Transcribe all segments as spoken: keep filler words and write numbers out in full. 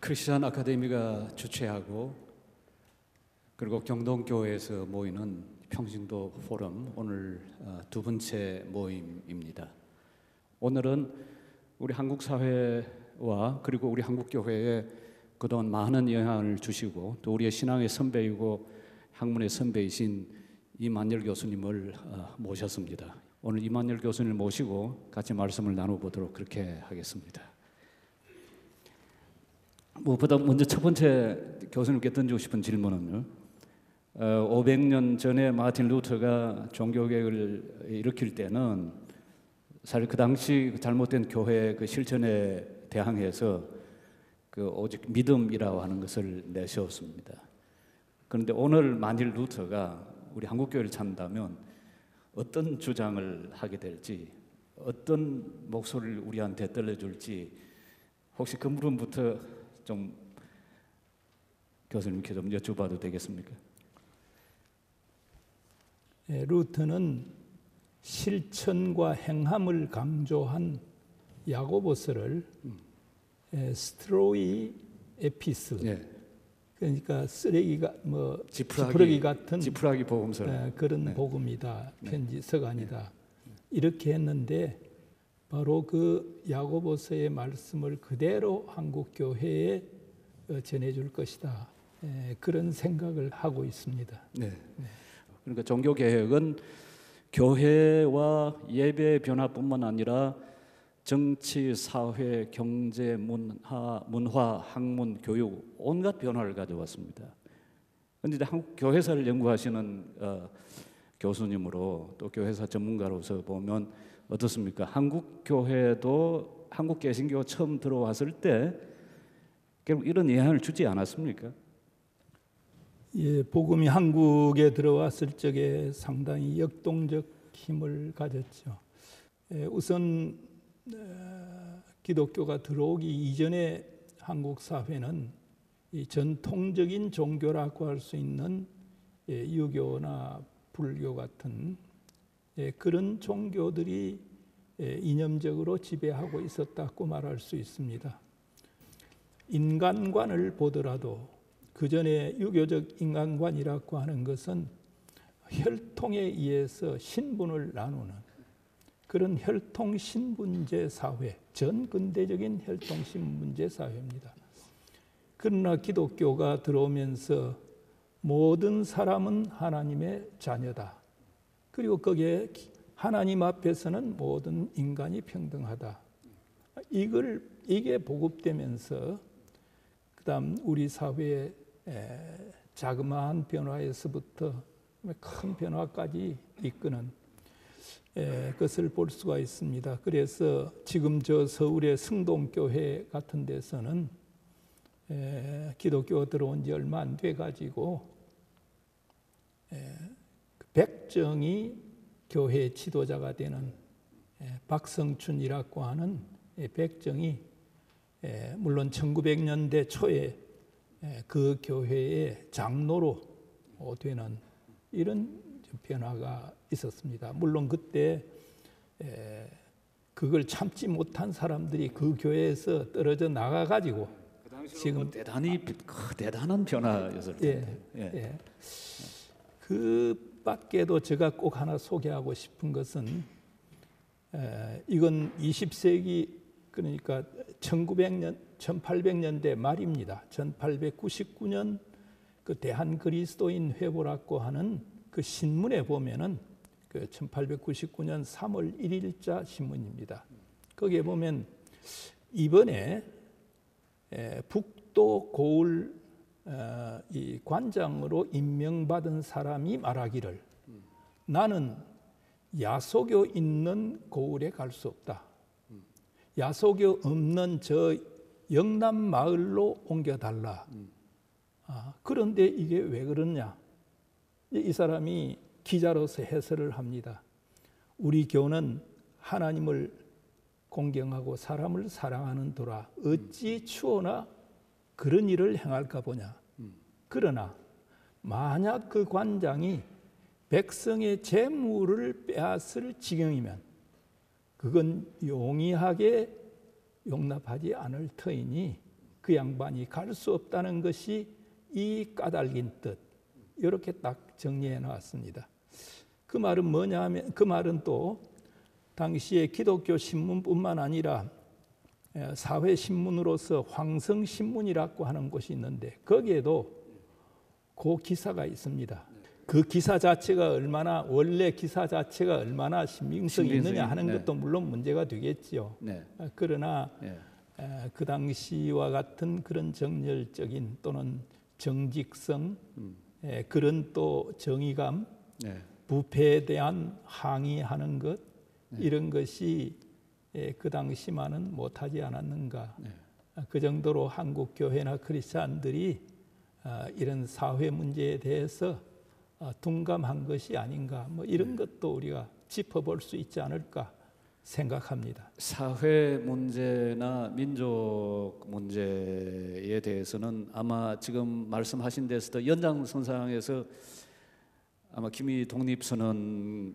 크리스천 아카데미가 주최하고 그리고 경동교회에서 모이는 평신도 포럼 오늘 두 번째 모임입니다. 오늘은 우리 한국 사회와 그리고 우리 한국 교회에 그동안 많은 영향을 주시고 또 우리의 신앙의 선배이고 학문의 선배이신 이만열 교수님을 모셨습니다. 오늘 이만열 교수님을 모시고 같이 말씀을 나눠보도록 그렇게 하겠습니다. 무엇보다 먼저 첫 번째 교수님께 던지고 싶은 질문은요, 어, 오백 년 전에 마틴 루터가 종교개혁을 일으킬 때는 사실 그 당시 잘못된 교회 그 실천에 대항해서 그 오직 믿음이라고 하는 것을 내세웠습니다. 그런데 오늘 만일 루터가 우리 한국교회를 찾는다면 어떤 주장을 하게 될지, 어떤 목소리를 우리한테 들려줄지 혹시 그 부분부터 좀 교수님께 좀 여쭤봐도 되겠습니까? 예, 루터는 실천과 행함을 강조한 야고보서를 음. 예, 스트로이 에피스, 예. 그러니까 쓰레기가 뭐 지푸라기, 지푸라기 같은 지푸라기 복음서 예, 그런 네. 복음이다, 편지 네. 서간이다 네. 이렇게 했는데 바로 그 야고보서의 말씀을 그대로 한국 교회에 전해줄 것이다. 예, 그런 생각을 하고 있습니다. 네. 네. 그러니까 종교 개혁은 교회와 예배 변화뿐만 아니라 정치, 사회, 경제, 문화, 문화, 학문, 교육 온갖 변화를 가져왔습니다. 그런데 한국 교회사를 연구하시는 어, 교수님으로 또 교회사 전문가로서 보면 어떻습니까? 한국 교회도 한국 개신교가 처음 들어왔을 때 결국 이런 영향을 주지 않았습니까? 예, 복음이 한국에 들어왔을 적에 상당히 역동적 힘을 가졌죠. 예, 우선 어, 기독교가 들어오기 이전에 한국 사회는 이 전통적인 종교라고 할 수 있는 예, 유교나 불교 같은 예, 그런 종교들이 예, 이념적으로 지배하고 있었다고 말할 수 있습니다. 인간관을 보더라도 그 전에 유교적 인간관이라고 하는 것은 혈통에 의해서 신분을 나누는 그런 혈통 신분제 사회, 전 근대적인 혈통 신분제 사회입니다. 그러나 기독교가 들어오면서 모든 사람은 하나님의 자녀다. 그리고 거기에 하나님 앞에서는 모든 인간이 평등하다. 이걸 이게 보급되면서 그다음 우리 사회의 자그마한 변화에서부터 큰 변화까지 이끄는 것을 볼 수가 있습니다. 그래서 지금 저 서울의 승동교회 같은 데서는 기독교가 들어온 지 얼마 안 돼 가지고 백정이 교회 지도자가 되는 박성춘이라고 하는 백정이 물론 천구백 년대 초에 그 교회의 장로로 되는 이런 변화가 있었습니다. 물론 그때 그걸 참지 못한 사람들이 그 교회에서 떨어져 나가가지고 그 지금 대단히 아, 대단한 변화였을 텐데. 예, 예. 예. 그 밖에도 제가 꼭 하나 소개하고 싶은 것은 에, 이건 이십 세기 그러니까 천구백 년, 천팔백 년대 말입니다. 천팔백구십구 년 그 대한 그리스도인 회보라고 하는 그 신문에 보면은 그 천팔백구십구 년 삼월 일일자 신문입니다. 거기에 보면 이번에 에, 북도 고을 어, 이 관장으로 임명받은 사람이 말하기를 나는 야소교 있는 고을에 갈 수 없다. 야소교 없는 저 영남 마을로 옮겨달라. 아, 그런데 이게 왜 그러냐? 이 사람이 기자로서 해설을 합니다. 우리 교는 하나님을 공경하고 사람을 사랑하는 도라 어찌 추호나 그런 일을 행할까 보냐. 그러나 만약 그 관장이 백성의 재물을 빼앗을 지경이면 그건 용이하게 용납하지 않을 터이니 그 양반이 갈 수 없다는 것이 이 까닭인 뜻. 이렇게 딱 정리해 놨습니다. 그 말은 뭐냐 하면 그 말은 또 당시에 기독교 신문뿐만 아니라 사회 신문으로서 황성신문이라고 하는 곳이 있는데 거기에도 그 기사가 있습니다. 그 기사 자체가 얼마나 원래 기사 자체가 얼마나 신빙성이 있느냐 하는 네. 것도 물론 문제가 되겠지요. 네. 그러나 네. 그 당시와 같은 그런 정열적인 또는 정직성, 음. 그런 또 정의감, 네. 부패에 대한 항의하는 것, 네. 이런 것이 그 당시만은 못하지 않았는가. 네. 그 정도로 한국 교회나 크리스찬들이 이런 사회 문제에 대해서 둔감한 것이 아닌가, 뭐 이런 것도 우리가 짚어볼 수 있지 않을까 생각합니다. 사회 문제나 민족 문제에 대해서는 아마 지금 말씀하신 데서도 연장선상에서 아마 김희 독립선언문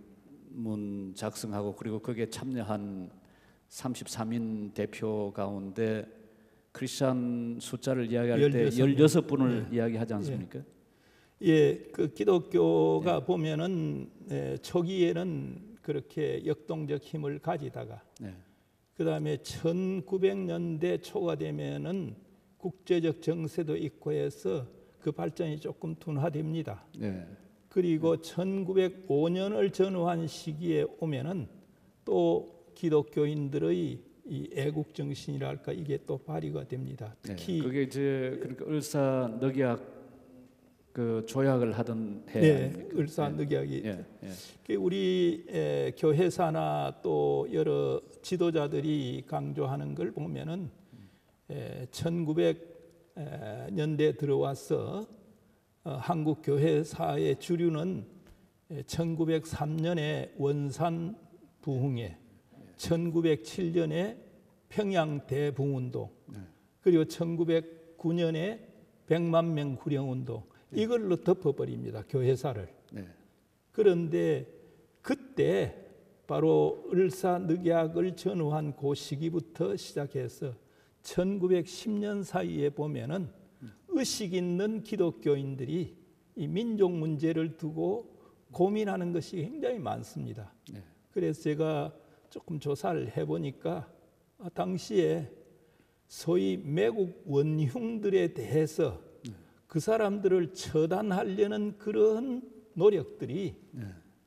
작성하고 그리고 거기에 참여한 삼십삼 인 대표 가운데 크리스찬 숫자를 이야기할 때 열여섯 분을 네. 이야기하지 않습니까? 예, 예, 그 기독교가 네. 보면은 예, 초기에는 그렇게 역동적 힘을 가지다가 네. 그 다음에 천구백 년대 초가 되면은 국제적 정세도 있고 해서 그 발전이 조금 둔화됩니다. 네. 그리고 네. 천구백오 년을 전후한 시기에 오면은 또 기독교인들의 이 애국 정신이랄까 이게 또 발휘가 됩니다. 특히 네. 그게 이제 그러니까 을사 늑약 그 조약을 하던 해 네, 아닙니까? 을사 늑약이 네. 네. 우리 에, 교회사나 또 여러 지도자들이 강조하는 걸 보면은 에, 천구백 년대 들어와서 어, 한국 교회사의 주류는 에, 천구백삼 년에 원산 부흥회, 천구백칠 년에 평양 대붕운동, 네. 그리고 천구백구 년에 백만 명 구령운동, 네. 이걸로 덮어버립니다. 교회사를. 네. 그런데 그때 바로 을사늑약을 전후한 그 시기부터 시작해서 천구백십 년 사이에 보면은 의식 있는 기독교인들이 이 민족 문제를 두고 고민하는 것이 굉장히 많습니다. 네. 그래서 제가 조금 조사를 해보니까 당시에 소위 매국 원흉들에 대해서 네. 그 사람들을 처단하려는 그런 노력들이 네.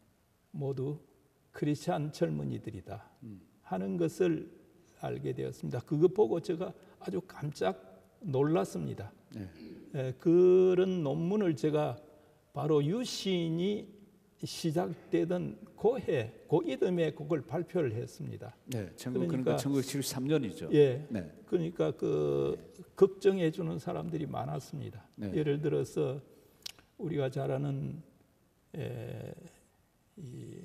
모두 크리스찬 젊은이들이다 음. 하는 것을 알게 되었습니다. 그거 보고 제가 아주 깜짝 놀랐습니다. 네. 에, 그런 논문을 제가 바로 유신이 시작되던 그 해, 그 이듬해 그걸 발표를 했습니다. 네, 그러니까 천구백칠십삼 년이죠. 예, 네. 그러니까 그 걱정해 주는 사람들이 많았습니다. 네. 예를 들어서 우리가 잘 아는 에, 이,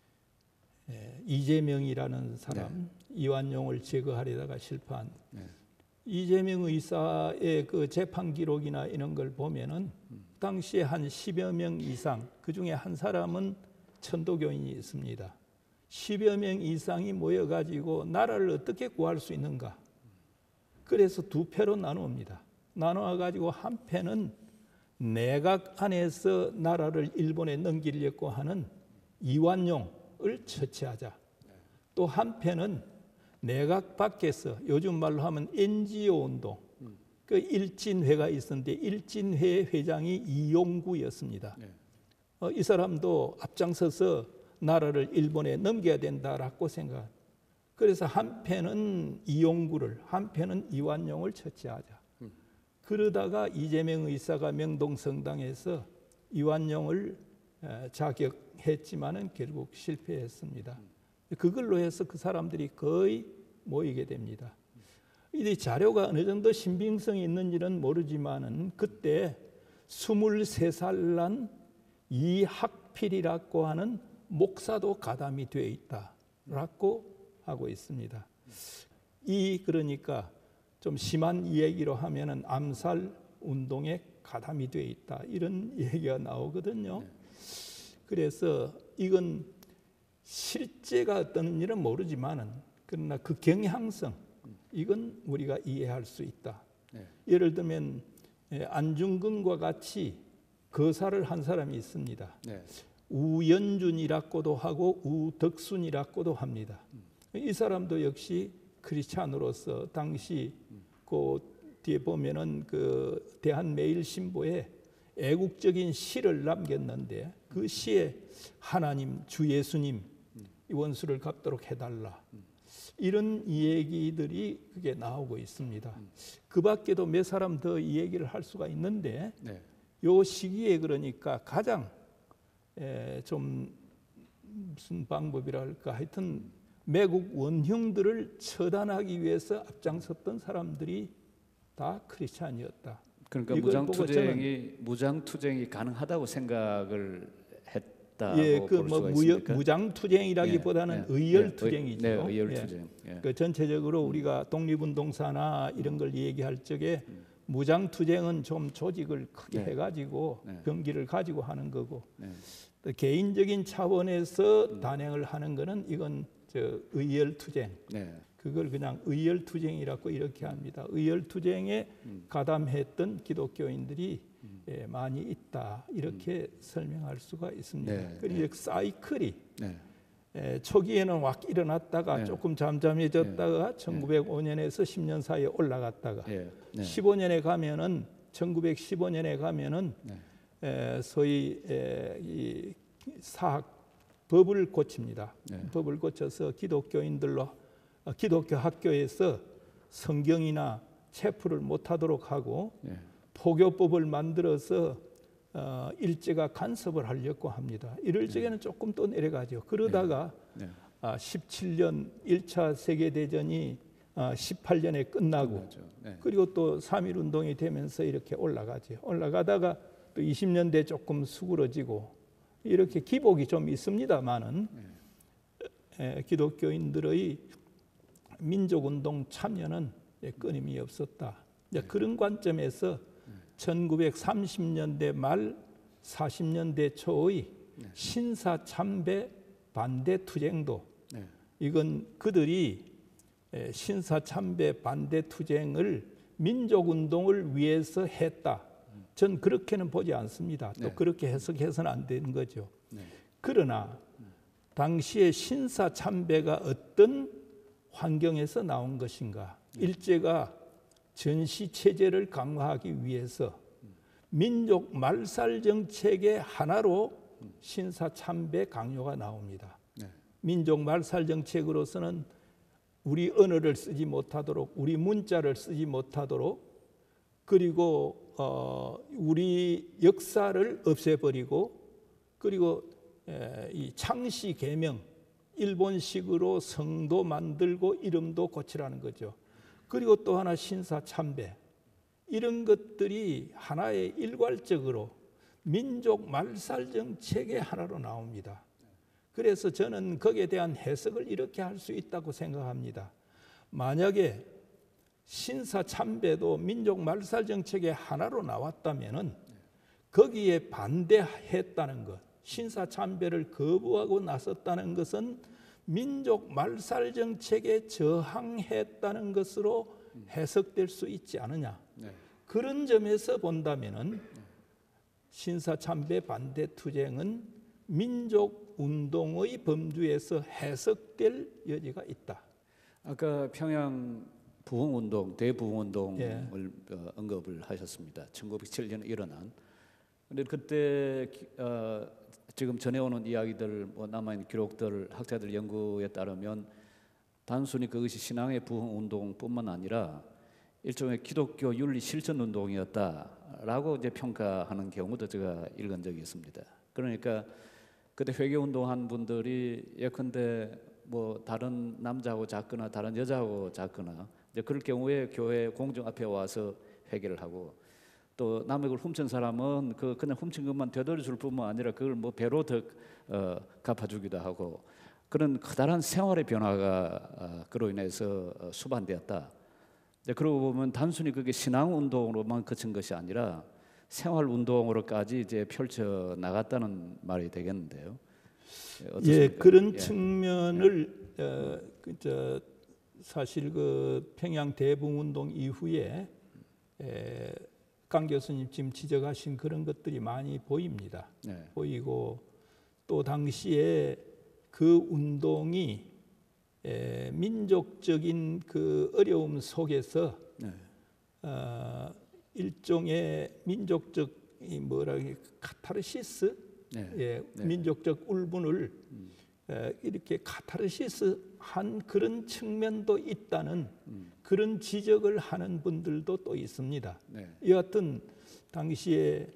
에, 이재명이라는 사람, 네. 이완용을 제거하려다가 실패한 네. 이재명 의사의 그 재판 기록이나 이런 걸 보면은 음. 당시에 한 십여 명 이상, 그 중에 한 사람은 천도교인이 있습니다. 십여 명 이상이 모여가지고 나라를 어떻게 구할 수 있는가? 그래서 두 패로 나누옵니다. 나누어가지고 한 패는 내각 안에서 나라를 일본에 넘기려고 하는 이완용을 처치하자. 또 한 패는 내각 밖에서 요즘 말로 하면 엔지오 운동, 음. 그 일진회가 있었는데 일진회 회장이 이용구였습니다. 네. 어, 이 사람도 앞장서서 나라를 일본에 넘겨야 된다라고 생각. 그래서 한 패는 이용구를, 한 패는 이완용을 처치하자. 음. 그러다가 이재명 의사가 명동성당에서 이완용을 자격했지만은 결국 실패했습니다. 음. 그걸로 해서 그 사람들이 거의 모이게 됩니다. 이 자료가 어느 정도 신빙성이 있는지는 모르지만은 그때 스물세 살 난 이학필이라고 하는 목사도 가담이 되어 있다라고 하고 있습니다. 이 그러니까 좀 심한 얘기로 하면은 암살 운동에 가담이 되어 있다 이런 얘기가 나오거든요. 그래서 이건 실제가 어떤 일은 모르지만은 그러나 그 경향성 이건 우리가 이해할 수 있다. 네. 예를 들면 예, 안중근과 같이 거사를 한 사람이 있습니다. 네. 우연준이라고도 하고 우덕순이라고도 합니다. 음. 이 사람도 역시 크리스찬으로서 당시 음. 그 뒤에 보면은 그 대한매일신보에 애국적인 시를 남겼는데 그 시에 하나님 주 예수님 이 원수를 갚도록 해달라 이런 얘기들이 그게 나오고 있습니다. 그 밖에도 몇 사람 더 이 얘기를 할 수가 있는데 네. 요 시기에 그러니까 가장 에, 좀 무슨 방법이랄까 하여튼 매국 원흉들을 처단하기 위해서 앞장섰던 사람들이 다 크리스찬이었다. 그러니까 무장투쟁이 무장투쟁이 가능하다고 생각을 했다고 예, 그 볼 뭐 수가 있습니까? 무장투쟁이라기보다는 예, 예, 의열투쟁이죠. 네, 의열투쟁. 예. 예. 그 전체적으로 우리가 독립운동사나 이런 걸 얘기할 적에 음. 무장투쟁은 좀 조직을 크게 네. 해가지고 네. 병기를 가지고 하는 거고 네. 또 개인적인 차원에서 음. 단행을 하는 거는 이건 저 의열투쟁. 네. 그걸 그냥 의열투쟁이라고 이렇게 합니다. 의열투쟁에 음. 가담했던 기독교인들이 음. 예, 많이 있다 이렇게 음. 설명할 수가 있습니다. 네. 그리고 네. 사이클이 네. 예, 초기에는 확 일어났다가 네. 조금 잠잠해졌다가 네. 천구백오 년에서 십 년 사이에 올라갔다가 네. 네. 십오 년에 가면은 천구백십오 년에 가면은 네. 에, 소위 에, 이 사학 법을 고칩니다. 네. 법을 고쳐서 기독교인들로 기독교 학교에서 성경이나 체프를 못하도록 하고 네. 포교법을 만들어서 어, 일제가 간섭을 하려고 합니다. 이럴 적에는 네. 조금 또 내려가죠. 그러다가 네. 네. 아, 십칠 년 일 차 세계대전이 아, 십팔 년에 끝나고 네. 그리고 또 삼일 운동이 되면서 이렇게 올라가죠. 올라가다가 또 이십 년대 조금 수그러지고 이렇게 기복이 좀 있습니다만은 네. 에, 기독교인들의 민족운동 참여는 끊임이 없었다. 네. 그런 관점에서 네. 천구백삼십 년대 말 사십 년대 초의 네. 신사참배 반대 투쟁도 네. 이건 그들이 신사참배 반대 투쟁을 민족운동을 위해서 했다. 전 그렇게는 보지 않습니다. 또 네. 그렇게 해석해서는 안 되는 거죠. 네. 그러나 당시에 신사참배가 어떤 환경에서 나온 것인가? 네. 일제가 전시체제를 강화하기 위해서 민족 말살 정책의 하나로 신사참배 강요가 나옵니다. 네. 민족 말살 정책으로서는 우리 언어를 쓰지 못하도록, 우리 문자를 쓰지 못하도록, 그리고 어, 우리 역사를 없애버리고, 그리고 에, 이 창씨 계명, 일본식으로 성도 만들고 이름도 고치라는 거죠. 그리고 또 하나 신사참배. 이런 것들이 하나의 일괄적으로 민족 말살 정책의 하나로 나옵니다. 그래서 저는 거기에 대한 해석을 이렇게 할 수 있다고 생각합니다. 만약에 신사참배도 민족 말살 정책의 하나로 나왔다면은 거기에 반대했다는 것, 신사참배를 거부하고 나섰다는 것은 민족 말살 정책에 저항했다는 것으로 해석될 수 있지 않느냐. 네. 그런 점에서 본다면은 신사참배 반대 투쟁은 민족 운동의 범주에서 해석될 여지가 있다. 아까 평양 부흥운동, 대부흥운동을 예. 어, 언급을 하셨습니다. 천구백칠 년에 일어난. 그런데 그때 어, 지금 전해오는 이야기들, 뭐 남아있는 기록들, 학자들 연구에 따르면 단순히 그것이 신앙의 부흥운동뿐만 아니라 일종의 기독교 윤리 실천 운동이었다라고 이제 평가하는 경우도 제가 읽은 적이 있습니다. 그러니까 그때 회개운동한 분들이 예컨대 뭐 다른 남자하고 잤거나 다른 여자하고 잤거나 이제 그럴 경우에 교회 공중 앞에 와서 회개를 하고, 또 남의 걸 훔친 사람은 그 그냥 훔친 것만 되돌려줄 뿐만 아니라 그걸 뭐 배로 더 어, 갚아주기도 하고, 그런 커다란 생활의 변화가 어, 그로 인해서 어, 수반되었다. 이제 그러고 보면 단순히 그게 신앙 운동으로만 그친 것이 아니라 생활 운동으로까지 이제 펼쳐 나갔다는 말이 되겠는데요. 예, 그런 예. 측면을 예. 어, 그, 저, 사실 그 평양 대붕운동 이후에 에, 강 교수님 지금 지적하신 그런 것들이 많이 보입니다. 네. 보이고 또 당시에 그 운동이 에, 민족적인 그 어려움 속에서 네. 어, 일종의 민족적 이 뭐라 카타르시스, 네. 예, 네. 민족적 울분을 음. 에, 이렇게 카타르시스한 그런 측면도 있다는 음. 그런 지적을 하는 분들도 또 있습니다. 네. 여하튼 당시에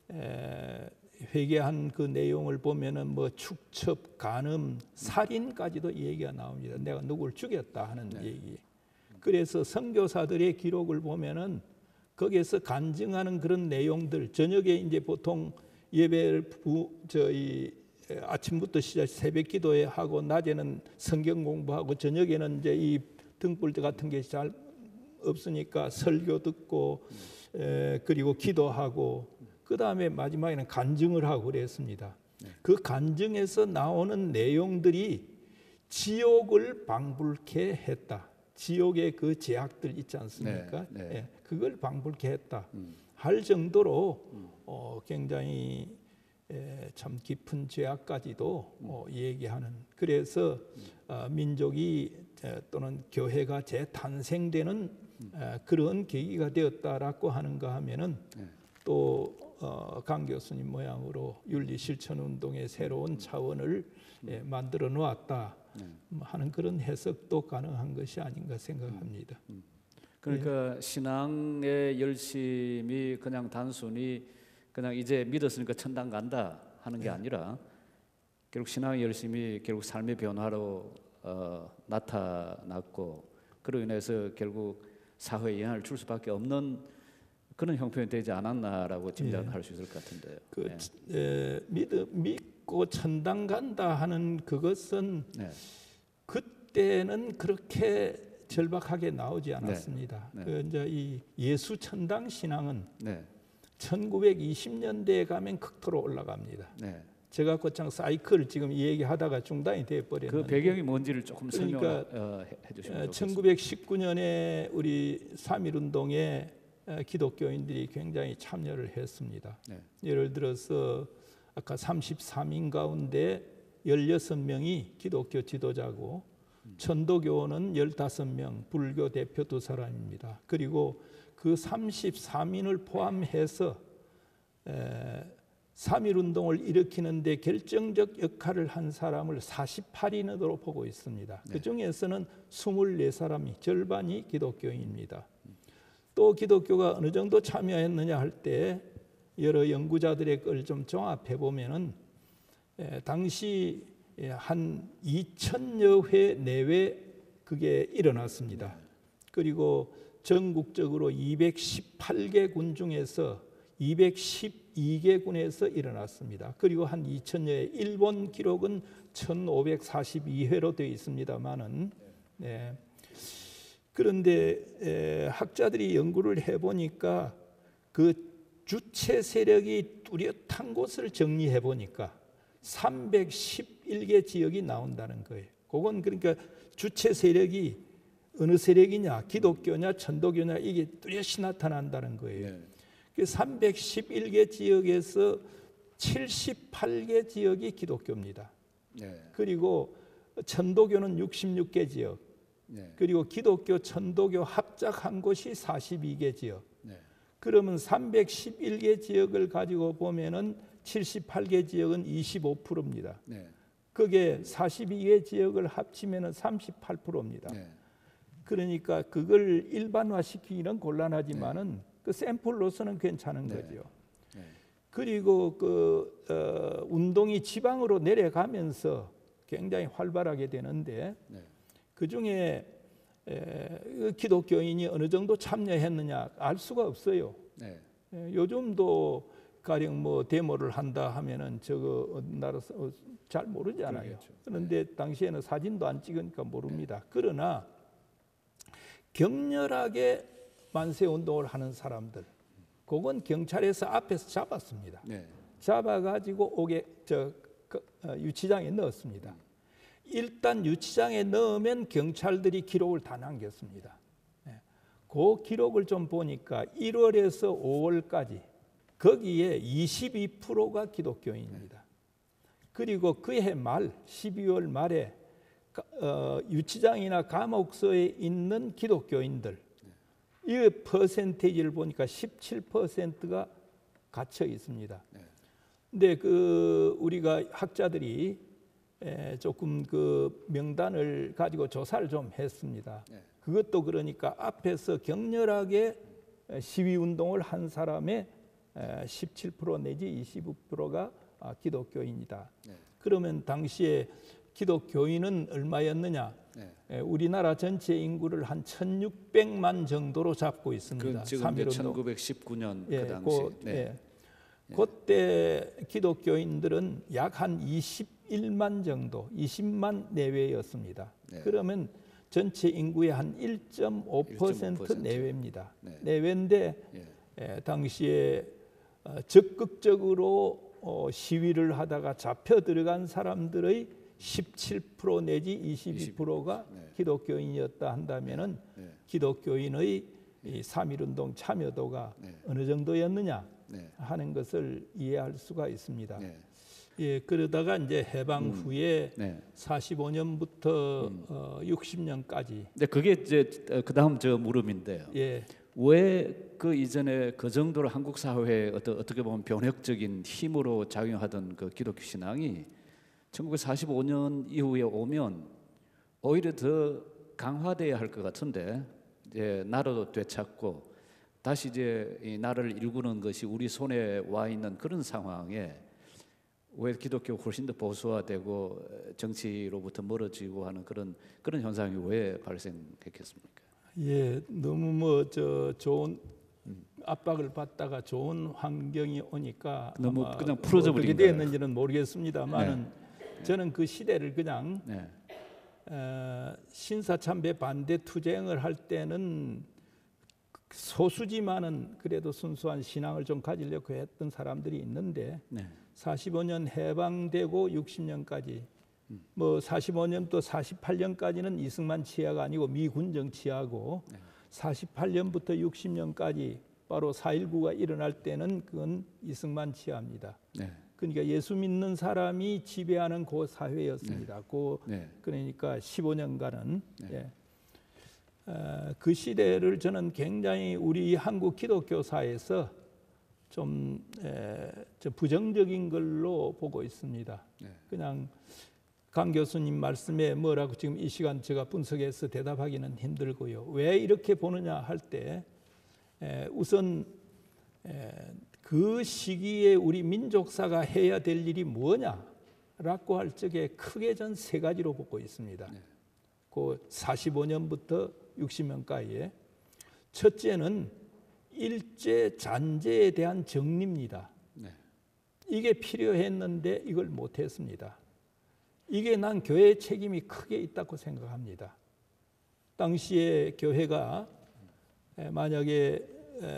에, 회개한 그 내용을 보면은 뭐 축첩, 간음, 살인까지도 얘기가 나옵니다. 내가 누구를 죽였다 하는 네. 얘기. 그래서 선교사들의 기록을 보면은 거기에서 간증하는 그런 내용들, 저녁에 이제 보통 예배를 부, 저희 아침부터 시작 새벽 기도회 하고 낮에는 성경 공부하고 저녁에는 이제 이 등불 같은 게 잘 없으니까 설교 듣고 에, 그리고 기도하고 그 다음에 마지막에는 간증을 하고 그랬습니다. 네. 그 간증에서 나오는 내용들이 지옥을 방불케 했다. 지옥의 그 제약들 있지 않습니까? 네, 네. 예, 그걸 방불케 했다. 음. 할 정도로 음. 어, 굉장히 에, 참 깊은 죄악까지도 어, 얘기하는. 그래서 어, 민족이 에, 또는 교회가 재탄생되는 에, 그런 계기가 되었다라고 하는가 하면은 네. 또 어, 강 교수님 모양으로 윤리 실천 운동의 새로운 차원을 예, 만들어 놓았다 네. 하는 그런 해석도 가능한 것이 아닌가 생각합니다. 그러니까 신앙의 열심이 그냥 단순히 그냥 이제 믿었으니까 천당 간다 하는 게 네. 아니라 결국 신앙의 열심이 결국 삶의 변화로 어, 나타났고 그로 인해서 결국 사회에 영향을 줄 수밖에 없는 그런 형편이 되지 않았나라고 짐작할 수 있을 것 같은데요. 그 네. 에, 믿, 믿고 천당 간다 하는 그것은 네. 그때는 그렇게 절박하게 나오지 않았습니다. 네. 네. 그 이제 이 예수 천당 신앙은 네. 천구백이십 년대에 가면 극도로 올라갑니다. 네. 제가 곧장 사이클을 지금 얘기하다가 중단이 돼 버렸는데 그 배경이 뭔지를 조금 그러니까, 설명을 어, 해주시면 좋겠습니다. 천구백십구 년에 우리 삼일 운동에 기독교인들이 굉장히 참여를 했습니다. 네. 예를 들어서 아까 삼십삼 인 가운데 열여섯 명이 기독교 지도자고 천도교는 열다섯 명, 불교 대표 두 사람입니다. 그리고 그 삼십삼 인을 포함해서 삼일 운동을 일으키는 데 결정적 역할을 한 사람을 사십팔 인으로 보고 있습니다. 네. 그 중에서는 이십사 사람이 절반이 기독교인입니다. 또 기독교가 어느 정도 참여했느냐 할 때 여러 연구자들의 걸 좀 종합해 보면은 에, 당시 한 이천여 회 내외 그게 일어났습니다. 그리고 전국적으로 이백십팔 개 군 중에서 이백십이 개 군에서 일어났습니다. 그리고 한 이천여 회, 일본 기록은 천오백사십이 회로 되어 있습니다만은 네. 그런데 에, 학자들이 연구를 해보니까 그 주체 세력이 뚜렷한 곳을 정리해 보니까 삼백십일 개 지역이 나온다는 거예요. 그건 그러니까 주체 세력이 어느 세력이냐, 기독교냐, 천도교냐 이게 뚜렷이 나타난다는 거예요. 네. 그 삼백십일 개 지역에서 칠십팔 개 지역이 기독교입니다. 네. 그리고 천도교는 육십육 개 지역. 네. 그리고 기독교, 천도교 합작한 곳이 사십이 개 지역. 네. 그러면 삼백십일 개 지역을 가지고 보면은 칠십팔 개 지역은 이십오 퍼센트입니다. 네. 그게 사십이 개 지역을 합치면은 삼십팔 퍼센트입니다. 네. 그러니까 그걸 일반화시키기는 곤란하지만은 네. 그 샘플로서는 괜찮은 네. 거죠. 네. 그리고 그 어, 운동이 지방으로 내려가면서 굉장히 활발하게 되는데 네. 그 중에 에, 기독교인이 어느 정도 참여했느냐 알 수가 없어요. 네. 에, 요즘도 가령 뭐 데모를 한다 하면은 저거 어느 나라서 어, 잘 모르잖아요. 그러겠죠. 그런데 당시에는 사진도 안 찍으니까 모릅니다. 그러나 격렬하게 만세 운동을 하는 사람들, 그건 경찰에서 앞에서 잡았습니다. 네. 잡아가지고 옥에 저 그, 어, 유치장에 넣었습니다. 일단 유치장에 넣으면 경찰들이 기록을 다 남겼습니다. 네. 그 기록을 좀 보니까 일월에서 오월까지 거기에 이십이 퍼센트가 기독교인입니다. 그리고 그해 말 십이월 말에 어, 유치장이나 감옥소에 있는 기독교인들 이 퍼센테이지를 보니까 십칠 퍼센트가 갇혀 있습니다. 근데 그 우리가 학자들이 에, 조금 그 명단을 가지고 조사를 좀 했습니다. 그것도 그러니까 앞에서 격렬하게 시위 운동을 한 사람의 십칠 퍼센트 내지 이십오 퍼센트가 기독교인이다. 네. 그러면 당시에 기독교인은 얼마였느냐? 네. 우리나라 전체 인구를 한 천육백만 정도로 잡고 있습니다. 그 지금 천구백십구 년 예, 그 당시. 그, 네. 예. 그때 기독교인들은 약 한 이십일만 정도, 이십만 내외였습니다. 네. 그러면 전체 인구의 한 일 점 오 퍼센트 내외입니다. 네. 내외인데 예. 예, 당시에 어, 적극적으로 어, 시위를 하다가 잡혀 들어간 사람들의 십칠 퍼센트 내지 이십이 퍼센트가 네. 기독교인이었다 한다면은 네. 기독교인의 이 삼일운동 참여도가 네. 어느 정도였느냐 네. 하는 것을 이해할 수가 있습니다. 네. 예, 그러다가 이제 해방 음. 후에 네. 사십오 년부터 음. 어, 육십 년까지. 네, 그게 이제 그 다음 저 물음인데요. 예. 왜 그 이전에 그 정도로 한국 사회에 어떤 어떻게 보면 변혁적인 힘으로 작용하던 그 기독교 신앙이 천구백사십오 년 이후에 오면 오히려 더 강화돼야 할 것 같은데 이제 나라도 되찾고 다시 이제 이 나라를 일구는 것이 우리 손에 와 있는 그런 상황에 왜 기독교가 훨씬 더 보수화되고 정치로부터 멀어지고 하는 그런 그런 현상이 왜 발생했겠습니까? 예, 너무 뭐 저 좋은 압박을 받다가 좋은 환경이 오니까 너무 그냥 풀어져 버린 어떻게 됐는지는 모르겠습니다만은 네. 저는 그 시대를 그냥 네. 어, 신사참배 반대 투쟁을 할 때는 소수지만은 그래도 순수한 신앙을 좀 가지려고 했던 사람들이 있는데 네. 사십오 년 해방되고 육십 년까지 음. 뭐 사십오 년부터 사십팔 년까지는 이승만 치하가 아니고 미군정 치하고 네. 사십팔 년부터 육십 년까지 바로 사 일구가 일어날 때는 그건 이승만 치하입니다. 네. 그러니까 예수 믿는 사람이 지배하는 그 사회였습니다. 네. 그 네. 그러니까 십오 년간은 네. 예. 어, 그 시대를 저는 굉장히 우리 한국 기독교사에서 좀, 에, 좀 부정적인 걸로 보고 있습니다. 네. 그냥 강 교수님 말씀에 뭐라고 지금 이 시간 제가 분석해서 대답하기는 힘들고요. 왜 이렇게 보느냐 할 때 우선 에, 그 시기에 우리 민족사가 해야 될 일이 뭐냐라고 할 적에 크게 전 세 가지로 보고 있습니다. 네. 그 사십오 년부터 육십 년까지에 첫째는 일제 잔재에 대한 정리입니다. 네. 이게 필요했는데 이걸 못했습니다. 이게 난 교회의 책임이 크게 있다고 생각합니다. 당시에 교회가 만약에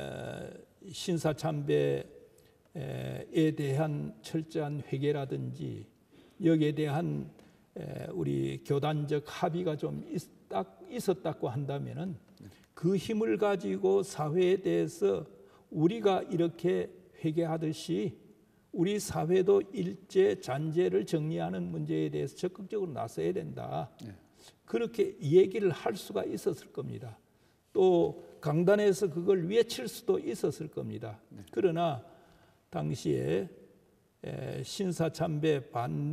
신사참배에 대한 철저한 회개라든지 여기에 대한 우리 교단적 합의가 좀 있었다고 한다면은 그 힘을 가지고 사회에 대해서 우리가 이렇게 회개하듯이 우리 사회도 일제 잔재를 정리하는 문제에 대해서 적극적으로 나서야 된다. 네. 그렇게 얘기를 할 수가 있었을 겁니다. 또 강단에서 그걸 외칠 수도 있었을 겁니다. 네. 그러나 당시에 신사참배 반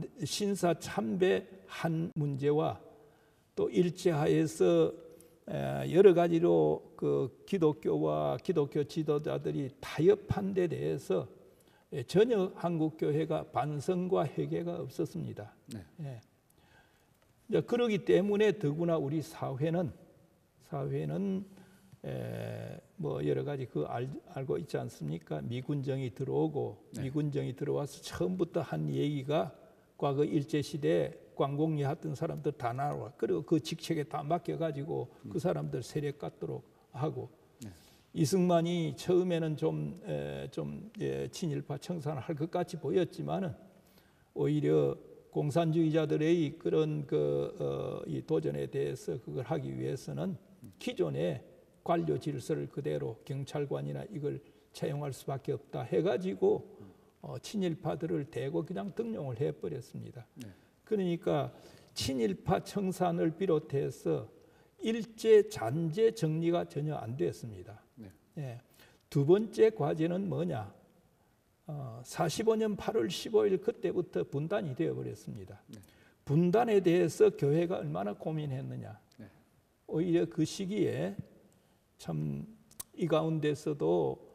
신사참배한 문제와 또 일제하에서 여러 가지로 그 기독교와 기독교 지도자들이 타협한 데 대해서 전혀 한국 교회가 반성과 회개가 없었습니다. 네. 예. 이제 그러기 때문에 더구나 우리 사회는 사회는 에, 뭐 여러 가지 그 알, 알고 있지 않습니까? 미군정이 들어오고 네. 미군정이 들어와서 처음부터 한 얘기가 과거 일제 시대 광공리 했던 사람들 다 나와 그리고 그 직책에 다 맡겨가지고 음. 그 사람들 세력 갖도록 하고 네. 이승만이 처음에는 좀, 에, 좀 예, 친일파 청산을 할 것 같이 보였지만은 오히려 공산주의자들의 그런 그, 어, 이 도전에 대해서 그걸 하기 위해서는 기존에 관료 질서를 그대로 경찰관이나 이걸 채용할 수밖에 없다 해가지고 어, 친일파들을 대거 그냥 등용을 해버렸습니다. 네. 그러니까 친일파 청산을 비롯해서 일제 잔재 정리가 전혀 안 됐습니다. 네. 예. 두 번째 과제는 뭐냐? 어, 사십오 년 팔월 십오일 그때부터 분단이 되어버렸습니다. 네. 분단에 대해서 교회가 얼마나 고민했느냐. 네. 오히려 그 시기에 참 이 가운데서도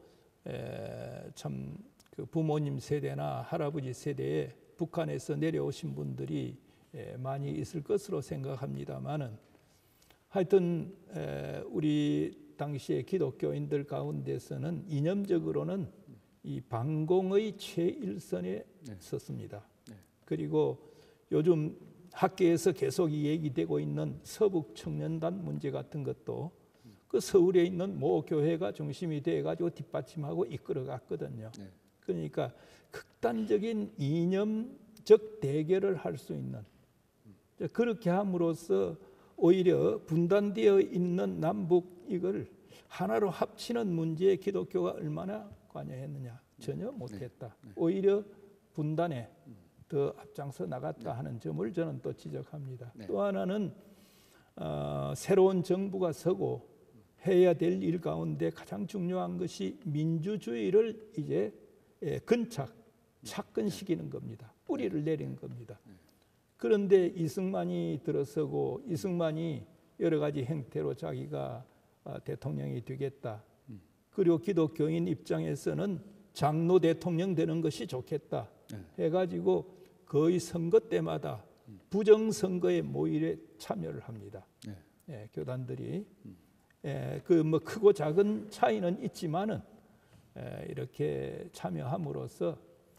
참 그 부모님 세대나 할아버지 세대에 북한에서 내려오신 분들이 에, 많이 있을 것으로 생각합니다만은 하여튼 에, 우리 당시의 기독교인들 가운데서는 이념적으로는 이 반공의 최일선에 네. 섰습니다. 네. 그리고 요즘 학계에서 계속 이 얘기되고 있는 서북 청년단 문제 같은 것도 그 서울에 있는 모 교회가 중심이 돼가지고 뒷받침하고 이끌어갔거든요. 네. 그러니까 극단적인 이념적 대결을 할 수 있는 그렇게 함으로써 오히려 분단되어 있는 남북 이걸 하나로 합치는 문제에 기독교가 얼마나 관여했느냐 전혀 못했다. 네. 네. 오히려 분단에 더 앞장서 나갔다 하는 점을 저는 또 지적합니다. 네. 또 하나는 어, 새로운 정부가 서고 해야 될 일 가운데 가장 중요한 것이 민주주의를 이제 예, 근착, 착근시키는 겁니다. 뿌리를 내리는 겁니다. 그런데 이승만이 들어서고 이승만이 여러 가지 행태로 자기가 대통령이 되겠다. 그리고 기독교인 입장에서는 장로 대통령 되는 것이 좋겠다. 해가지고 거의 선거 때마다 부정선거에 모일에 참여를 합니다. 예, 교단들이. 예, 그 뭐 크고 작은 차이는 있지만은 에, 이렇게 참여함으로써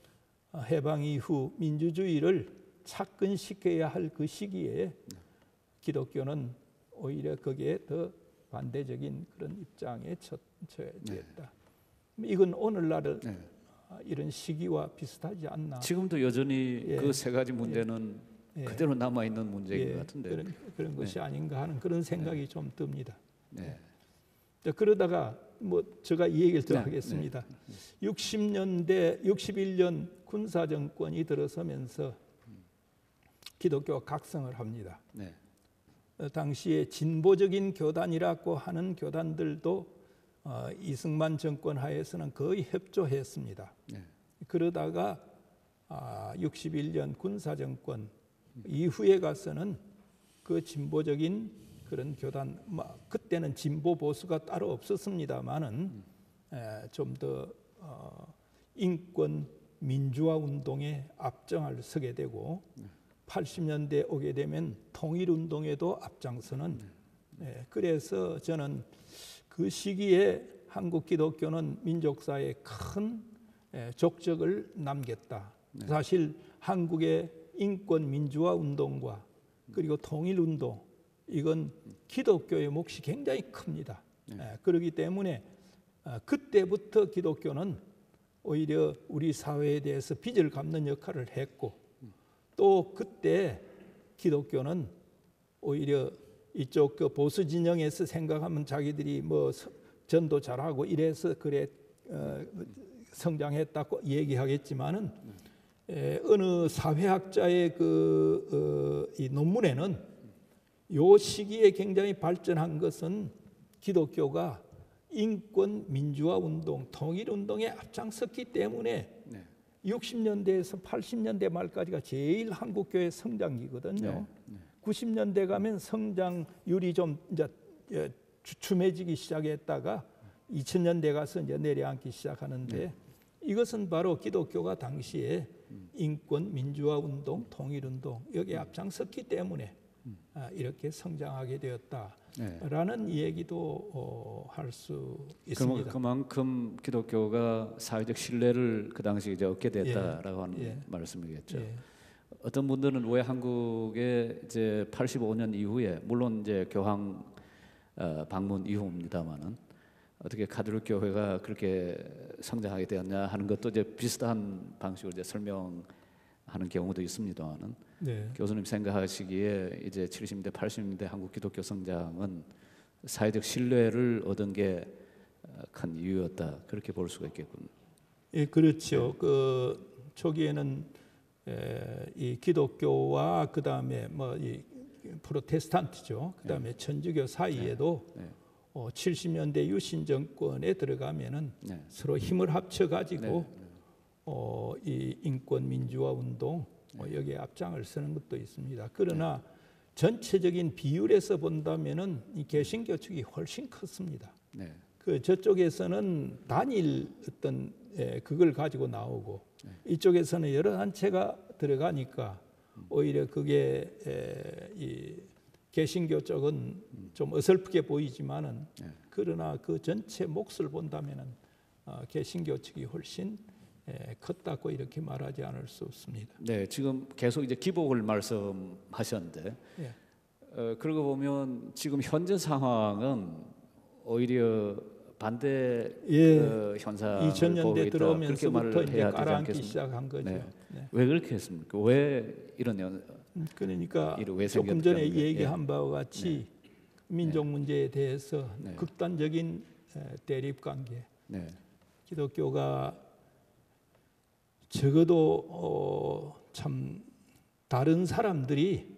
해방 이후 민주주의를 착근시켜야 할 그 시기에 기독교는 오히려 거기에 더 반대적인 그런 입장에 처해야 됐다. 네. 이건 오늘날의 네. 이런 시기와 비슷하지 않나. 지금도 여전히 예. 그 세 가지 문제는 예. 그대로 남아 있는 문제인 예. 것 같은데 그런, 그런 것이 네. 아닌가 하는 그런 생각이 네. 좀 듭니다. 네. 네. 그러다가 뭐 제가 이 얘기를 더 네. 하겠습니다. 네. 육십 년대 육십일 년 군사 정권이 들어서면서 기독교가 각성을 합니다. 네. 당시에 진보적인 교단이라고 하는 교단들도 어, 이승만 정권 하에서는 거의 협조했습니다. 네. 그러다가 아, 육십일 년 군사 정권 이후에 가서는 그 진보적인 그런 교단, 뭐, 그때는 진보 보수가 따로 없었습니다만은 좀 더 어, 인권 민주화 운동에 앞장을 서게 되고 네. 팔십 년대 오게 되면 통일 운동에도 앞장서는 네. 예, 그래서 저는 그 시기에 한국 기독교는 민족사에 큰 예, 족적을 남겼다. 네. 사실 한국의 인권 민주화 운동과 그리고 통일 운동 이건 기독교의 몫이 굉장히 큽니다. 네. 예, 그렇기 때문에 어, 그때부터 기독교는 오히려 우리 사회에 대해서 빚을 갚는 역할을 했고 또 그때 기독교는 오히려 이쪽 그 보수 진영에서 생각하면 자기들이 뭐 전도 잘하고 이래서 그래 어, 성장했다고 얘기하겠지만은 에, 어느 사회학자의 그 어, 이 논문에는 요 시기에 굉장히 발전한 것은 기독교가 인권 민주화 운동, 통일 운동에 앞장섰기 때문에 네. 육십 년대에서 팔십 년대 말까지가 제일 한국 교회 성장기거든요. 네. 네. 구십 년대 가면 성장률이 좀 이제 주춤해지기 시작했다가 이천 년대 가서 이제 내려앉기 시작하는데 네. 이것은 바로 기독교가 당시에 음. 인권 민주화 운동, 통일 운동 여기에 앞장섰기 때문에 음. 아, 이렇게 성장하게 되었다라는 네. 얘기도 어, 할 수 있습니다. 그만큼 기독교가 사회적 신뢰를 그 당시 이제 얻게 됐다라고 예. 하는 예. 말씀이겠죠. 예. 어떤 분들은 왜 한국에 이제 팔십오 년 이후에 물론 이제 교황 어, 방문 이후입니다만은 어떻게 가톨릭 교회가 그렇게 성장하게 되었냐 하는 것도 이제 비슷한 방식으로 이제 설명. 하는 경우도 있습니다만은 네. 교수님 생각하시기에 이제 칠십 년대, 팔십 년대 한국 기독교 성장은 사회적 신뢰를 얻은 게 큰 이유였다 그렇게 볼 수가 있겠군요. 예, 그렇죠. 그 초기에는 에, 이 기독교와 그 다음에 뭐 이 프로테스탄트죠. 그 다음에 천주교 사이에도 네. 네. 어, 칠십 년대 유신 정권에 들어가면은 네. 서로 힘을 합쳐 가지고 네. 네. 어, 이 인권 민주화 운동 어, 여기에 앞장을 서는 것도 있습니다. 그러나 네. 전체적인 비율에서 본다면은 이 개신교 측이 훨씬 컸습니다. 네. 그 저쪽에서는 단일 어떤 예, 그걸 가지고 나오고 네. 이쪽에서는 여러 단체가 들어가니까 음. 오히려 그게 에, 이 개신교 쪽은 음. 좀 어설프게 보이지만은 네. 그러나 그 전체 몫을 본다면은 어, 개신교 측이 훨씬 에, 컸다고 이렇게 말하지 않을 수 없습니다. 네, 지금 계속 이제 기복을 말씀하셨는데, 예. 어, 그러고 보면 지금 현재 상황은 오히려 반대 예, 그 현상을 이천 년대 보고 있다. 들어오면서부터 이제 깔아앉기 시작한 거죠. 네. 네. 왜 그렇게 했습니까? 왜 이런 연? 그러니까 왜 조금 전에 게? 얘기한 예. 바와 같이 네. 민족 문제에 대해서 네. 극단적인 대립 관계. 네. 기독교가 적어도 어, 참 다른 사람들이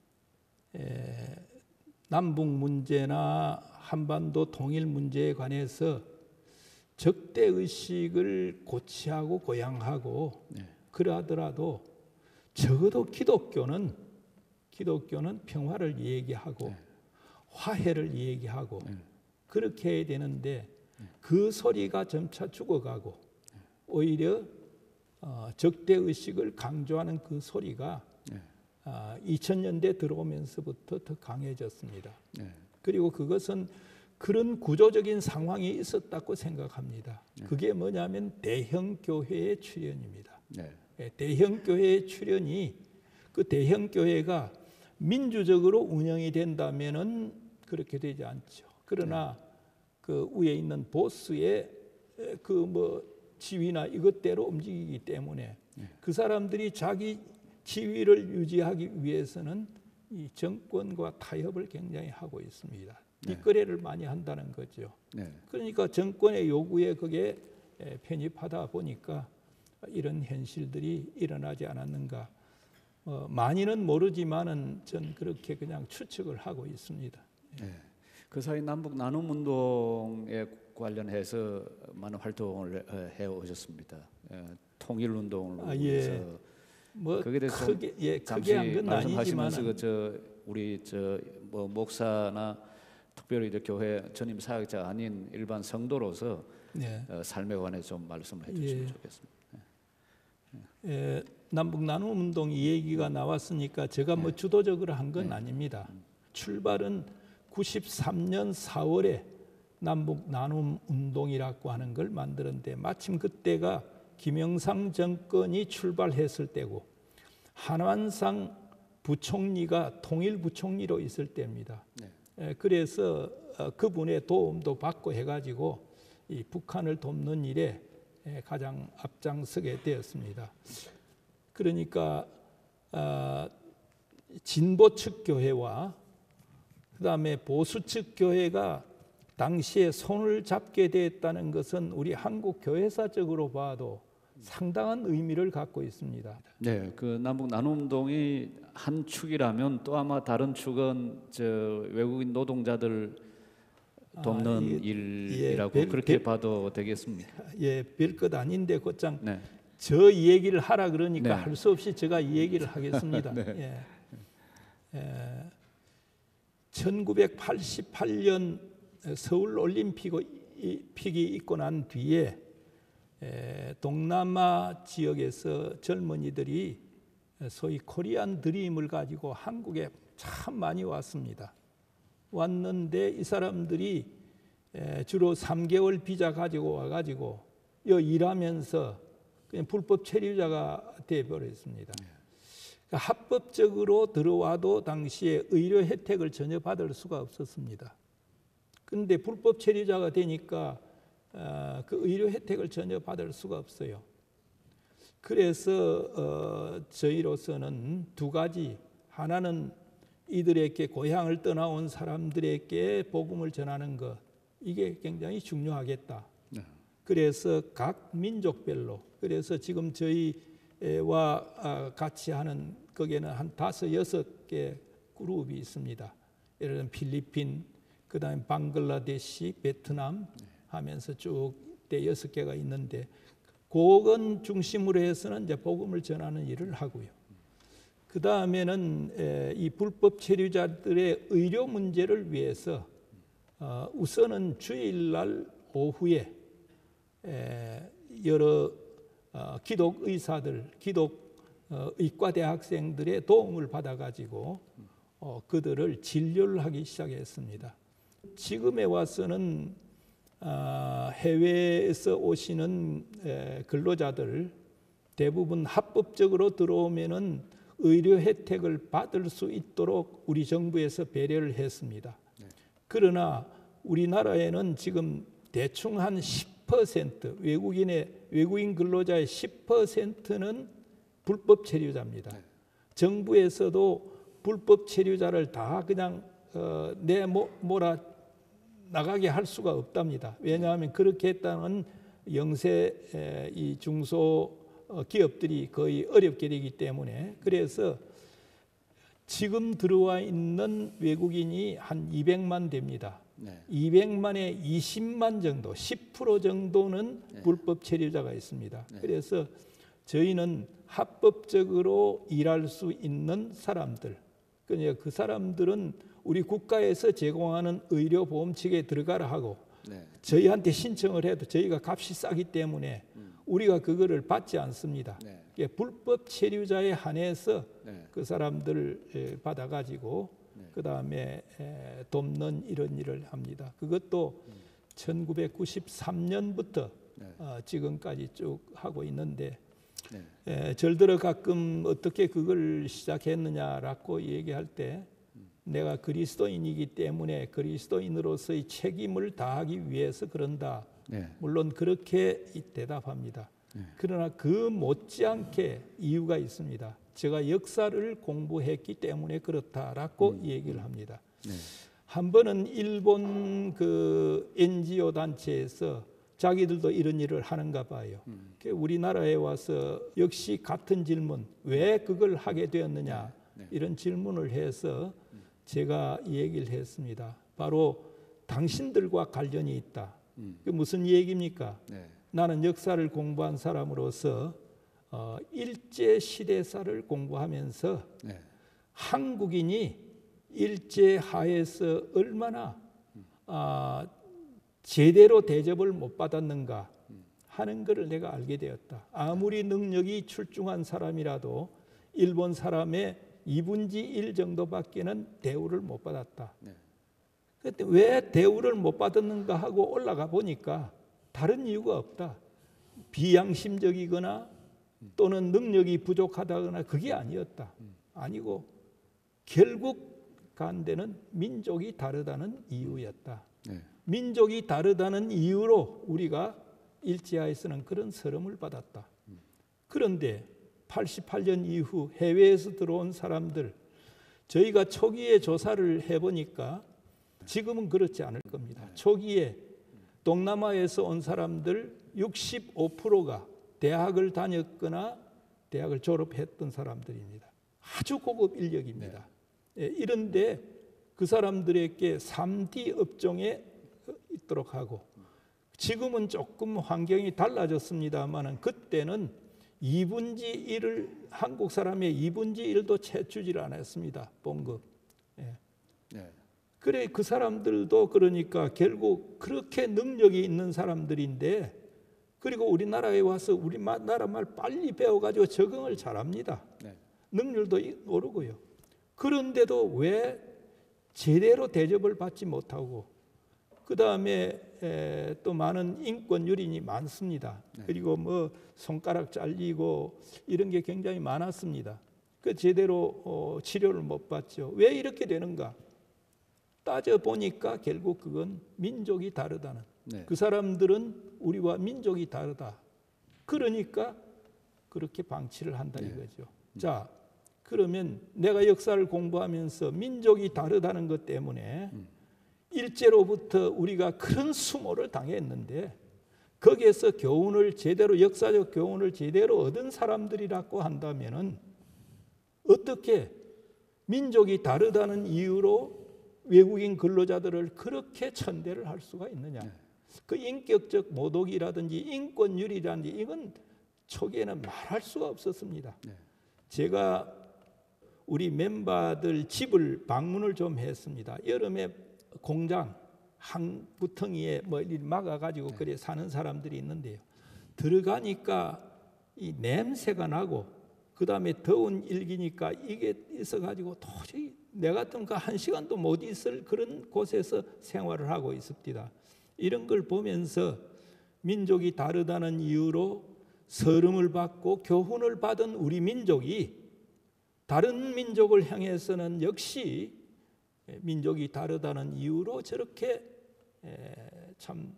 에, 남북 문제나 한반도 통일 문제에 관해서 적대 의식을 고취하고 고양하고 네. 그러하더라도 적어도 기독교는 기독교는 평화를 얘기하고 네. 화해를 얘기하고 네. 그렇게 해야 되는데 네. 그 소리가 점차 죽어가고 네. 오히려 어, 적대 의식을 강조하는 그 소리가 네. 어, 이천 년대 들어오면서부터 더 강해졌습니다. 네. 그리고 그것은 그런 구조적인 상황이 있었다고 생각합니다. 네. 그게 뭐냐면 대형 교회의 출현입니다. 네. 대형 교회의 출현이 그 대형 교회가 민주적으로 운영이 된다면은 그렇게 되지 않죠. 그러나 네. 그 위에 있는 보스의 그 뭐 지위나 이것대로 움직이기 때문에 네. 그 사람들이 자기 지위를 유지하기 위해서는 이 정권과 타협을 굉장히 하고 있습니다. 네. 뒷거래를 많이 한다는 거죠. 네. 그러니까 정권의 요구에 그게 편입하다 보니까 이런 현실들이 일어나지 않았는가. 어, 많이는 모르지만은 전 그렇게 그냥 추측을 하고 있습니다. 네. 그 사이 남북 나눔 운동에 관련해서 많은 활동을 해 오셨습니다. 통일 운동을 아, 예. 뭐 거기에 대해서 크게 예, 잠시 크게 한 건 말씀하시면서 그 저 우리 저 뭐 목사나 특별히 이제 교회 전임 사역자 아닌 일반 성도로서 네. 어, 삶에 관해 좀 말씀을 해주시면 예. 좋겠습니다. 네. 예, 남북 나눔 운동 이 얘기가 나왔으니까 제가 뭐 네. 주도적으로 한 건 네. 아닙니다. 음. 출발은 구십삼 년 사월에 남북 나눔 운동이라고 하는 걸 만들었는데 마침 그때가 김영삼 정권이 출발했을 때고 한완상 부총리가 통일부총리로 있을 때입니다. 네. 그래서 그분의 도움도 받고 해가지고 이 북한을 돕는 일에 가장 앞장서게 되었습니다. 그러니까 진보 측 교회와 그 다음에 보수 측 교회가 당시에 손을 잡게 되었다는 것은 우리 한국 교회사적으로 봐도 상당한 의미를 갖고 있습니다. 네, 그 남북 나눔 운동이 한 축이라면 또 아마 다른 축은 저 외국인 노동자들 돕는 아, 이, 일이라고 예, 별, 그렇게 별, 봐도 되겠습니까? 예, 별것 아닌데 곧장 네. 저 얘기를 하라 그러니까 네. 할 수 없이 제가 이 얘기를 하겠습니다. 네. 예. 예. 천구백팔십팔 년 서울 올림픽이 있고 난 뒤에 동남아 지역에서 젊은이들이 소위 코리안 드림을 가지고 한국에 참 많이 왔습니다. 왔는데 이 사람들이 주로 삼 개월 비자 가지고 와가지고 여기 일하면서 그냥 불법 체류자가 되어버렸습니다. 그러니까 합법적으로 들어와도 당시에 의료 혜택을 전혀 받을 수가 없었습니다. 그런데 불법 체류자가 되니까 어, 그 의료 혜택을 전혀 받을 수가 없어요. 그래서 어, 저희로서는 두 가지, 하나는 이들에게 고향을 떠나온 사람들에게 복음을 전하는 것 이게 굉장히 중요하겠다. 네. 그래서 각 민족별로 그래서 지금 저희와 같이 하는 거기에는 한 다섯 여섯 개 그룹이 있습니다. 예를 들면 필리핀, 그다음에 방글라데시, 베트남 하면서 쭉 대여섯 개가 있는데 그건 중심으로 해서는 이제 복음을 전하는 일을 하고요. 그 다음에는 이 불법 체류자들의 의료 문제를 위해서 우선은 주일날 오후에 여러 기독 의사들, 기독 의과 대학생들의 도움을 받아가지고 그들을 진료를 하기 시작했습니다. 지금에 와서는 해외에서 오시는 근로자들 대부분 합법적으로 들어오면은 의료 혜택을 받을 수 있도록 우리 정부에서 배려를 했습니다. 네. 그러나 우리나라에는 지금 대충 한 십 퍼센트 외국인의 외국인 근로자의 십 퍼센트는 불법 체류자입니다. 네. 정부에서도 불법 체류자를 다 그냥 어, 내몰아 나가게 할 수가 없답니다. 왜냐하면 그렇게 했다는 영세 이 중소 기업들이 거의 어렵게 되기 때문에 그래서 지금 들어와 있는 외국인이 한 이백만 됩니다. 네. 이백만에 이십만 정도, 십 퍼센트 정도는 네. 불법 체류자가 있습니다. 네. 그래서 저희는 합법적으로 일할 수 있는 사람들, 그러니까 그 사람들은 우리 국가에서 제공하는 의료보험칙에 들어가라 하고 네. 저희한테 신청을 해도 저희가 값이 싸기 때문에 음. 우리가 그거를 받지 않습니다. 네. 불법 체류자에 한해서 네. 그 사람들을 받아가지고 네. 그 다음에 돕는 이런 일을 합니다. 그것도 음. 천구백구십삼 년부터 네. 어, 지금까지 쭉 하고 있는데 네. 에, 절들어 가끔 어떻게 그걸 시작했느냐라고 얘기할 때 음. 내가 그리스도인이기 때문에 그리스도인으로서의 책임을 다하기 위해서 그런다. 네. 물론 그렇게 대답합니다. 네. 그러나 그 못지않게 이유가 있습니다. 제가 역사를 공부했기 때문에 그렇다라고 음. 얘기를 합니다. 네. 한 번은 일본 그 엔지오 단체에서 자기들도 이런 일을 하는가 봐요. 음. 우리나라에 와서 역시 같은 질문, 왜 그걸 하게 되었느냐 네. 네. 이런 질문을 해서 음. 제가 얘기를 했습니다. 바로 당신들과 관련이 있다. 음. 그 무슨 얘기입니까? 네. 나는 역사를 공부한 사람으로서 어, 일제 시대사를 공부하면서 네. 한국인이 일제 하에서 얼마나 음. 아, 제대로 대접을 못 받았는가 하는 것을 내가 알게 되었다. 아무리 능력이 출중한 사람이라도 일본 사람의 이분지 일 정도밖에는 대우를 못 받았다. 네. 그때 왜 대우를 못 받았는가 하고 올라가 보니까 다른 이유가 없다. 비양심적이거나 또는 능력이 부족하다거나 그게 아니었다. 아니고 결국 간 데는 민족이 다르다는 이유였다. 네. 민족이 다르다는 이유로 우리가 일제하에서는 그런 서름을 받았다. 그런데 팔십팔 년 이후 해외에서 들어온 사람들 저희가 초기에 조사를 해보니까 지금은 그렇지 않을 겁니다. 초기에 동남아에서 온 사람들 육십오 퍼센트가 대학을 다녔거나 대학을 졸업했던 사람들입니다. 아주 고급 인력입니다. 네. 이런데 그 사람들에게 삼 디 업종에 있도록 하고 지금은 조금 환경이 달라졌습니다만 그때는 이분지 일을 한국 사람의 이분지 일도 채주지를 않았습니다. 봉급. 예. 네. 그래 그 사람들도 그러니까 결국 그렇게 능력이 있는 사람들인데 그리고 우리나라에 와서 우리 나라 말 빨리 배워가지고 적응을 잘합니다. 네. 능률도 오르고요. 그런데도 왜 제대로 대접을 받지 못하고 그 다음에 또 많은 인권 유린이 많습니다. 네. 그리고 뭐 손가락 잘리고 이런 게 굉장히 많았습니다. 그 제대로 어, 치료를 못 받죠. 왜 이렇게 되는가? 따져 보니까 결국 그건 민족이 다르다는. 네. 그 사람들은 우리와 민족이 다르다. 그러니까 그렇게 방치를 한다 이거죠. 네. 자, 그러면 내가 역사를 공부하면서 민족이 다르다는 것 때문에 일제로부터 우리가 그런 수모를 당했는데 거기에서 교훈을 제대로 역사적 교훈을 제대로 얻은 사람들이라고 한다면은 어떻게 민족이 다르다는 이유로 외국인 근로자들을 그렇게 천대를 할 수가 있느냐? 그 인격적 모독이라든지 인권유리라든지 이건 초기에는 말할 수가 없었습니다. 제가 우리 멤버들 집을 방문을 좀 했습니다. 여름에 공장 한 구덩이에 뭐 막아가지고 그래 사는 사람들이 있는데요. 들어가니까 이 냄새가 나고 그 다음에 더운 일기니까 이게 있어가지고 도저히 내 같으면 한 시간도 못 있을 그런 곳에서 생활을 하고 있습니다. 이런 걸 보면서 민족이 다르다는 이유로 서름을 받고 교훈을 받은 우리 민족이 다른 민족을 향해서는 역시 민족이 다르다는 이유로 저렇게 참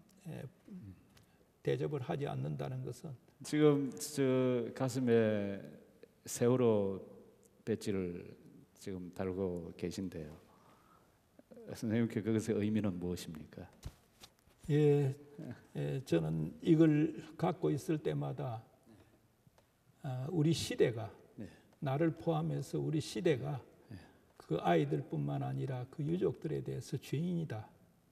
대접을 하지 않는다는 것은 지금 저 가슴에 세월호 배지를 지금 달고 계신데요. 선생님께 그것의 의미는 무엇입니까? 예, 예, 저는 이걸 갖고 있을 때마다 아, 우리 시대가 네. 나를 포함해서 우리 시대가 네. 그 아이들뿐만 아니라 그 유족들에 대해서 죄인이다.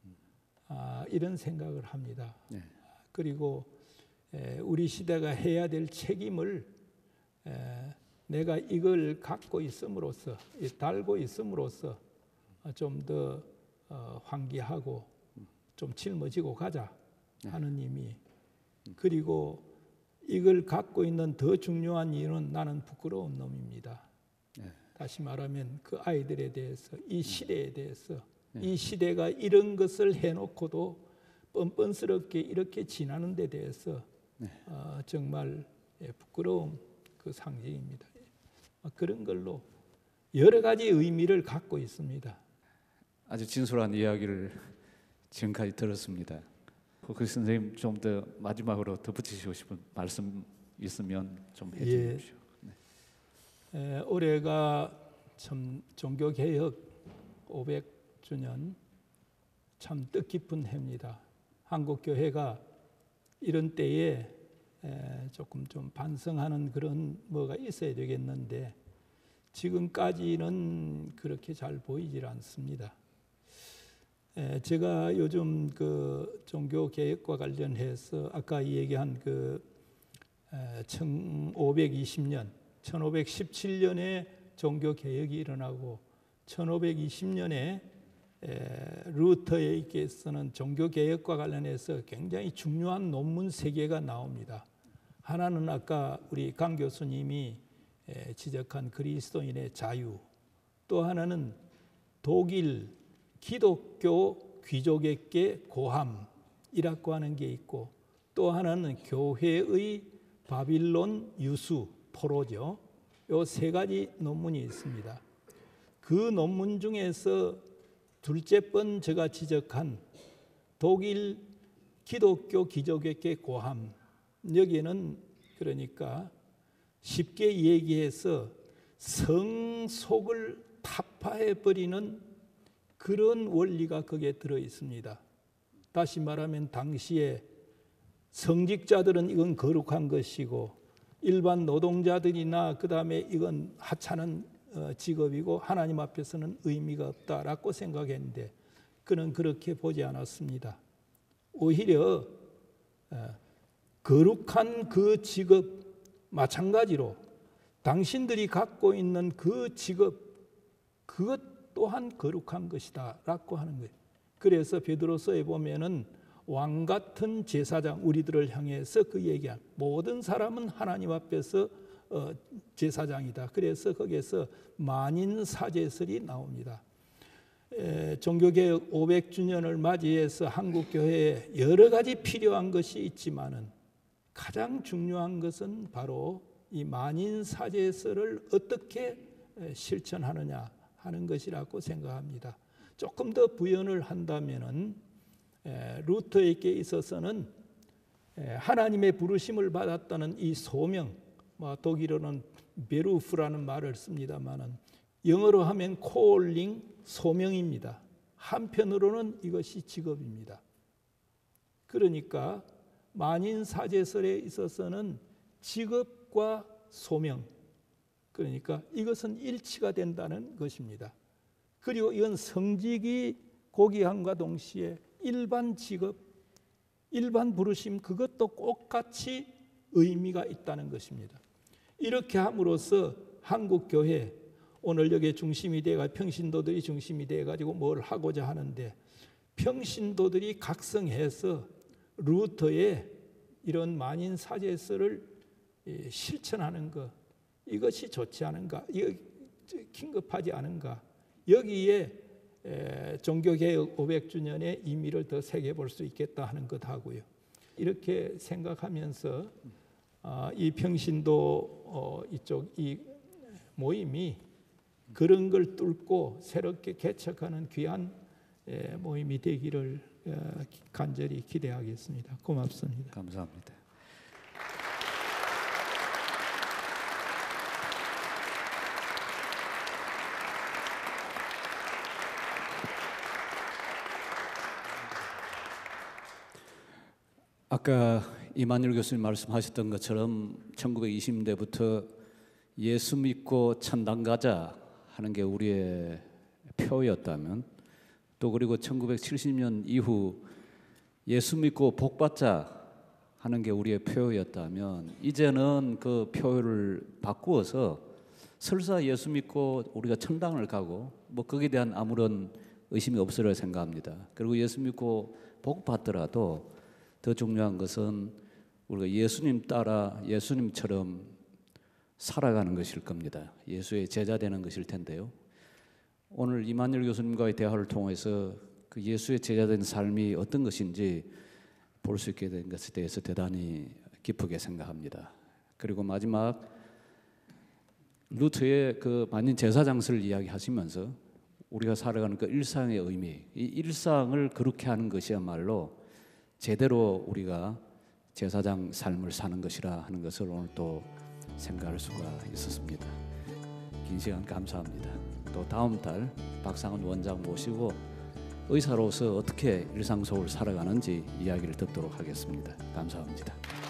아, 이런 생각을 합니다. 네. 그리고 에, 우리 시대가 해야 될 책임을 에, 내가 이걸 갖고 있음으로써 달고 있음으로써 좀 더 어, 환기하고 좀 짊어지고 가자 하느님이. 그리고 이걸 갖고 있는 더 중요한 이유는 나는 부끄러운 놈입니다. 네. 다시 말하면 그 아이들에 대해서 이 시대에 대해서 네. 이 시대가 이런 것을 해놓고도 뻔뻔스럽게 이렇게 지나는 데 대해서 네. 어, 정말 부끄러움 그 상징입니다. 그런 걸로 여러 가지 의미를 갖고 있습니다. 아주 진솔한 이야기를 지금까지 들었습니다. 혹시 선생님 좀 더 마지막으로 덧붙이시고 싶은 말씀 있으면 좀 해주십시오. 네. 에, 올해가 참 종교개혁 오백 주년 참 뜻깊은 해입니다. 한국교회가 이런 때에 에, 조금 좀 반성하는 그런 뭐가 있어야 되겠는데 지금까지는 그렇게 잘 보이질 않습니다. 에, 제가 요즘 그 종교 개혁과 관련해서 아까 얘기한 그 에, 천오백이십 년, 천오백십칠 년에 종교 개혁이 일어나고 천오백이십 년에 에, 루터에게서는 종교 개혁과 관련해서 굉장히 중요한 논문 세 개가 나옵니다. 하나는 아까 우리 강 교수님이 에, 지적한 그리스도인의 자유, 또 하나는 독일 기독교 귀족에게 고함이라고 하는 게 있고 또 하나는 교회의 바빌론 유수 포로죠. 요 세 가지 논문이 있습니다. 그 논문 중에서 둘째 번 제가 지적한 독일 기독교 귀족에게 고함, 여기는 그러니까 쉽게 얘기해서 성속을 타파해버리는 그런 원리가 거기에 들어 있습니다. 다시 말하면 당시에 성직자들은 이건 거룩한 것이고 일반 노동자들이나 그 다음에 이건 하찮은 직업이고 하나님 앞에서는 의미가 없다라고 생각했는데 그는 그렇게 보지 않았습니다. 오히려 거룩한 그 직업 마찬가지로 당신들이 갖고 있는 그 직업 그것 또한 거룩한 것이다 라고 하는 거예요. 그래서 베드로서에 보면은 왕 같은 제사장 우리들을 향해서 그 얘기한 모든 사람은 하나님 앞에서 어, 제사장이다. 그래서 거기에서 만인사제설이 나옵니다. 에, 종교개혁 오백 주년을 맞이해서 한국교회에 여러 가지 필요한 것이 있지만은 가장 중요한 것은 바로 이 만인사제설을 어떻게 실천하느냐 하는 것이라고 생각합니다. 조금 더 부연을 한다면은 에, 루터에게 있어서는 에, 하나님의 부르심을 받았다는 이 소명, 뭐 독일어는 베루프라는 말을 씁니다만은 영어로 하면 calling, 소명입니다. 한편으로는 이것이 직업입니다. 그러니까 만인사제설에 있어서는 직업과 소명, 그러니까 이것은 일치가 된다는 것입니다. 그리고 이건 성직이 고귀함과 동시에 일반 직업, 일반 부르심, 그것도 똑같이 의미가 있다는 것입니다. 이렇게 함으로써 한국교회, 오늘 여기에 중심이 되어 평신도들이 중심이 되어 가지고 뭘 하고자 하는데, 평신도들이 각성해서 루터의 이런 만인사제설을 실천하는 것, 이것이 좋지 않은가, 이거 긴급하지 않은가. 여기에 종교개혁 오백 주년의 의미를 더 새겨볼 수 있겠다 하는 것 하고요. 이렇게 생각하면서 이 평신도 이쪽 이 모임이 그런 걸 뚫고 새롭게 개척하는 귀한 모임이 되기를 간절히 기대하겠습니다. 고맙습니다. 감사합니다. 아까 이만열 교수님 말씀하셨던 것처럼 천구백이십 년대부터 예수 믿고 천당 가자 하는 게 우리의 표였다면, 또 그리고 천구백칠십 년 이후 예수 믿고 복 받자 하는 게 우리의 표였다면, 이제는 그 표를 바꾸어서 설사 예수 믿고 우리가 천당을 가고 뭐 거기에 대한 아무런 의심이 없으리라 생각합니다. 그리고 예수 믿고 복 받더라도 더 중요한 것은 우리가 예수님 따라 예수님처럼 살아가는 것일 겁니다. 예수의 제자 되는 것일 텐데요. 오늘 이만열 교수님과의 대화를 통해서 그 예수의 제자 된 삶이 어떤 것인지 볼 수 있게 된 것에 대해서 대단히 기쁘게 생각합니다. 그리고 마지막 루트의 그 만인 제사장설을 이야기하시면서 우리가 살아가는 그 일상의 의미, 이 일상을 그렇게 하는 것이야말로 제대로 우리가 제사장 삶을 사는 것이라 하는 것을 오늘 또 생각할 수가 있었습니다. 긴 시간 감사합니다. 또 다음 달 박상은 원장 모시고 의사로서 어떻게 일상 속을 살아가는지 이야기를 듣도록 하겠습니다. 감사합니다.